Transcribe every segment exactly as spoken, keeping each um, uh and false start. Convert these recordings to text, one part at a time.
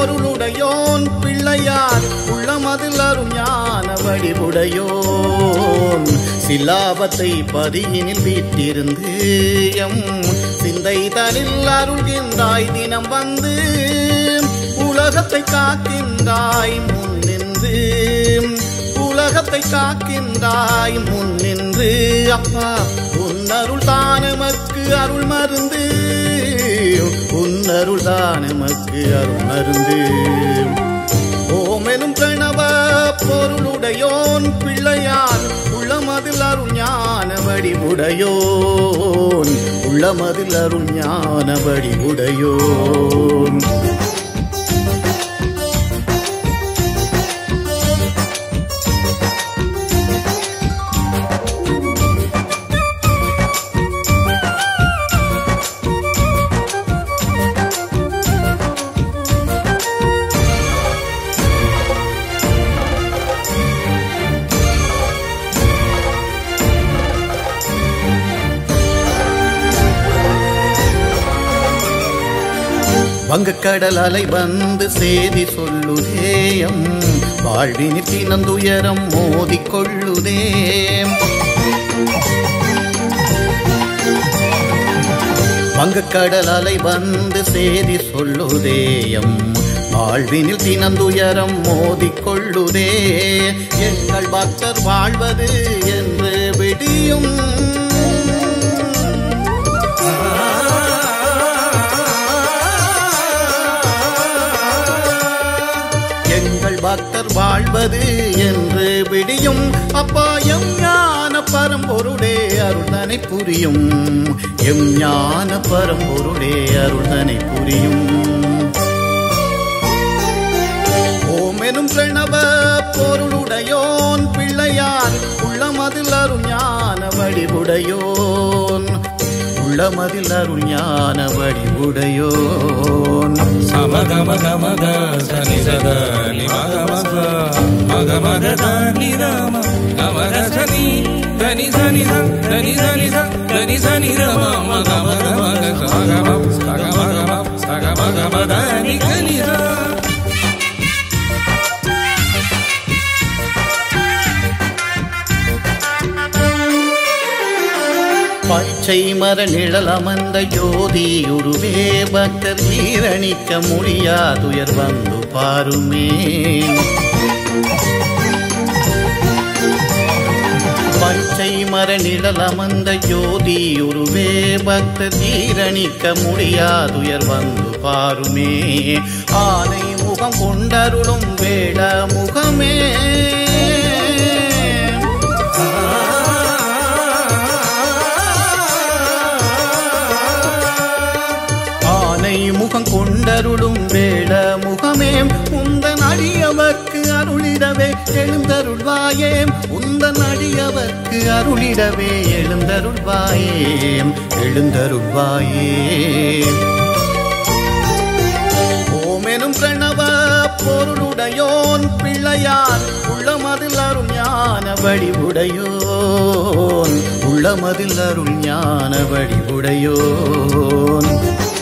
பொருளுடையோன் பிள்ளையார் உள்ளமதில் அருள் ஞான வடிவுடையோன் சிலாபத்தை பதியினில் வீட்டிருந்து எம் சிந்தை தனில் அருள்கின்றாய் தினம் வந்து உலகத்தை காக்கின்றாய் முன் நின்று உலகத்தை காக்கின்றாய் முன் நின்று அப்பா உன்னருள் தானமக்கு அருள் மருந்து உன்னருள் தானமக்கு அருள் மருந்து ஓமெனும் பிரணவ பொருளுடையோன் பிள்ளையான் உள்ளமதில் அருள் ஞான வடிவுடையோன் உள்ளமதில் அருள் ஞான வடிவுடையோன் வங்கக்கடல் அலை வந்து சேதி சொல்லுதேயம் வாழ்வினில் தினந்துயரம் மோதிக்கொள்ளுதே வங்கக்கடல் அலை வந்து சேதி சொல்லுதேயம் வாழ்வினில் தினந்துயரம் மோதிக்கொள்ளுதே எங்கள் பக்தர் வாழ்வது என்று விடியும் பக்தர் வாழ்வது என்று விடியும் அப்பா எம் ஞான பரம்பொருளே அருள்தனை புரியும் எம் ஞான பரம்பொருளே அருள்தனை புரியும் ஓமெனும் பிரணவ பொருளுடையோன் பிள்ளையான் உள்ளமதில் அருள் ஞான வடிவுடையோன் உள்ளமதில் அருள் ஞான வடிவுடையோன் சமகம கமக சனி சத நிமகமக மகமக தனி ரம கமக சனி தனி சனி தனி சனி தனி சனி ரம மகமக மக சமகம சகமகம சகமகம தனி கனி பச்சை மர நிழல் அமர்ந்த ஜோதியுருவே பக்தர் ஜீரணிக்க முடியாதுயர் வந்து பாருமே பச்சை மர நிழல் அமர்ந்த ஜோதியுருவே பக்தர் ஜீரணிக்க முடியாதுயர் வந்து பாருமே ஆனை முகம் கொண்டருளும் வேட முகமே முகம் கொண்டருளும் வேட முகமே உந்தன் அடியவர்க்கு அருளிடவே எழுந்தருள்வாயே உந்தன் அடியவர்க்கு அருளிடவே எழுந்தருள்வாயே எழுந்தருள்வாயே ஓமெனும் பிரணவ பொருளுடையோன் பிள்ளையான் உள்ளமதில் அருள் ஞான வடிவுடையோன் உள்ளமதில் அருள் ஞான வடிவுடையோன்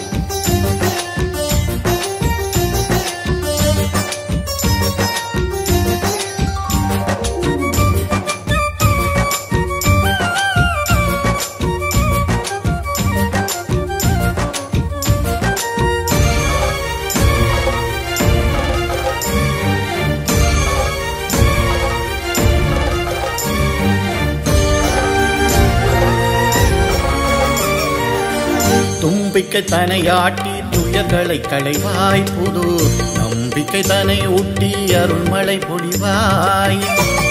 தும்பிக்கை தனையாட்டி துயர்களை களைவாய் புது நம்பிக்கை தனை ஊட்டி அருள்மழை பொழிவாய்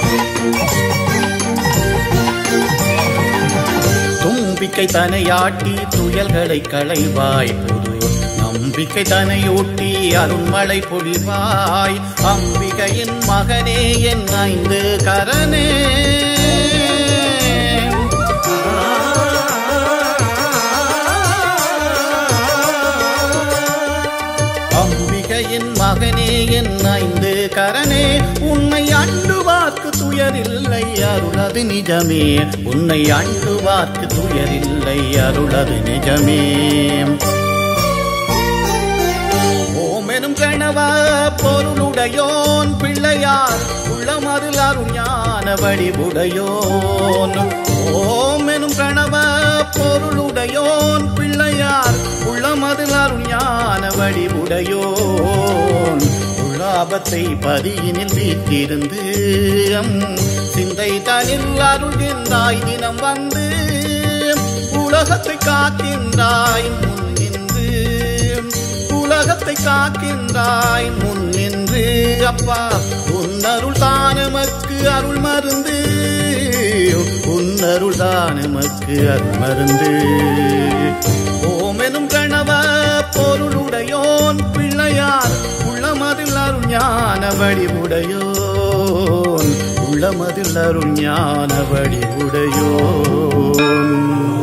தும்பிக்கை தனையாட்டி துயல்களை களைவாய் புது நம்பிக்கை தனையூட்டி அருள்மழை பொழிவாய் அம்பிகையின் மகனே என் ஐந்து கரனே அம்பிகையின் மகனே என் ஐந்து கரனே உன்னை அண்டுவார்க்கு துயரில்லை அருளது நிஜமே உன்னை அண்டுவார்க்கு துயரில்லை அருளது நிஜமே ஓமெனும் கணவா பொருளுடையோன் பிள்ளையார் உள்ளமதில் அருள் ஞான வடிவுடையோன் ஓம் எனும் பிரணவ பொருளுடையோன் பிள்ளையார் உள்ளமதில் அருள் ஞான வடிவுடையோன் உள்ளாபத்தை பதியினில் வீட்டிருந்து சிந்தை தனில் அருள்கின்றாய் தினம் வந்து உலகத்தை காக்கின்றாய் முன் நின்று உலகத்தை காக்கின்றாய் முன் நின்று அப்பா உன்னருள் தானமக்கு அருள் மருந்து உன்னருள் தானமக்கு அருள் மருந்து ஓம் எனும் கணவ பொருளுடையோன் பிள்ளையார் உள்ளமதில் அருள் ஞான வடிவுடையோன் உள்ளமதில் அருள் ஞான வடிவுடையோன்